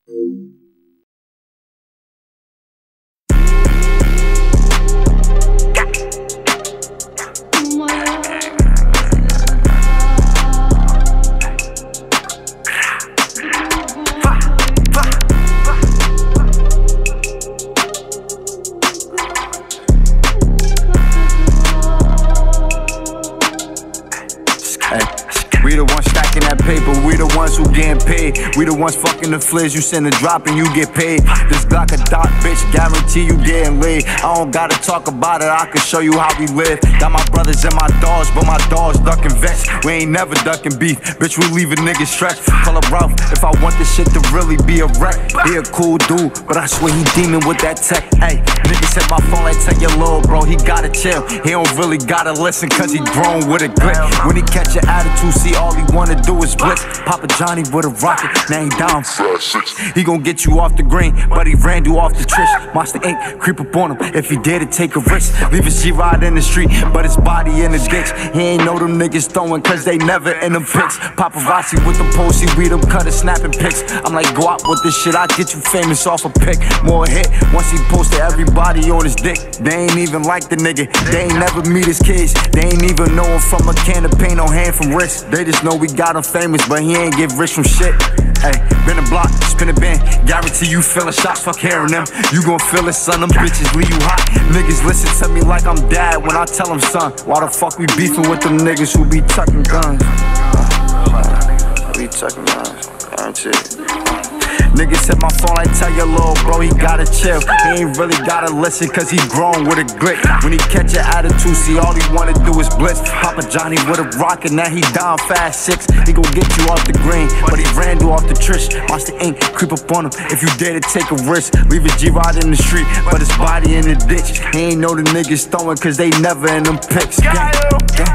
We the ones stacking that paper, we the ones who getting paid. We the ones fucking the fliz, you send a drop and you get paid. This Glock a dot, bitch, guarantee you getting laid. I don't gotta talk about it, I can show you how we live. Got my brothers and my dogs, but my dogs ducking vets. We ain't never ducking beef, bitch, we leave a nigga stressed. Call up Ralph if I want this shit to really be a wreck. He a cool dude, but I swear he demon with that tech. Hey, niggas hit my phone like tell your little bro, he gotta chill. He don't really gotta listen cause he grown with a grip. When he catch your attitude, see all he wanna do is blitz. Papa Johnny with a rocket, now he down. He gon' get you off the green, but he ran you off the trish. Monster Inc. creep up on him if he dare to take a risk. Leave his G-Rod in the street, but his body in the ditch. He ain't know them niggas throwing cause they never in them pics. Paparazzi with the posty, we them cutter snapping pics. I'm like, go out with this shit, I'll get you famous off a pic. More hit, once he posted everybody on his dick. They ain't even like the nigga, they ain't never meet his kids. They ain't even know him from a can of paint or hand from wrist. They just know we got him famous, but he ain't get rich from shit. Hey, been a block, spin a band, guarantee you feelin' shots, fuck hearing them. You gon' feel it, son, them bitches leave you hot. Niggas listen to me like I'm dad when I tell them, son, why the fuck we beefing with them niggas who be tucking guns? We tucking guns, guarantee. Niggas hit my phone like tell your little bro he gotta chill. He ain't really gotta listen cause he grown with a glick. When he catch your attitude, see all he wanna do is blitz. Papa Johnny with a rocket, now he down fast 6. He gon' get you off the green, but he ran you off the trish. Monster Inc. creep up on him if you dare to take a risk. Leave his G-Rod in the street, but his body in the ditch. He ain't know the niggas throwing cause they never in them pics.